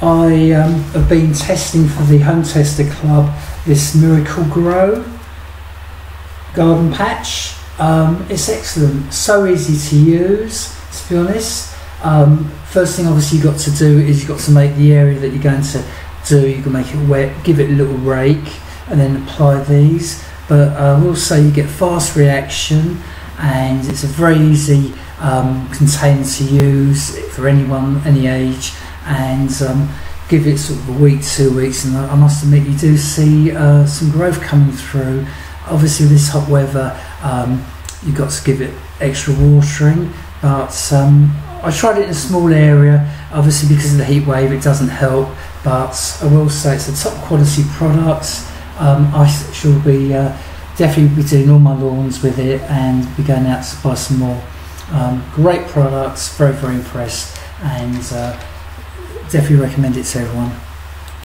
I have been testing for the Home Tester Club this Miracle Grow garden patch. It's excellent, so easy to use, to be honest. First thing obviously you've got to do is you've got to make the area that you're going to do, you can make it wet, give it a little rake and then apply these. But I will say you get fast reaction, and it's a very easy container to use for anyone, any age, and give it sort of a week, 2 weeks, and I must admit you do see some growth coming through. Obviously with this hot weather you've got to give it extra watering, but I tried it in a small area. Obviously because of the heat wave it doesn't help, but I will say it's a top quality product. I shall be definitely be doing all my lawns with it and be going out to buy some more. Great products, very impressed, and definitely recommend it to everyone.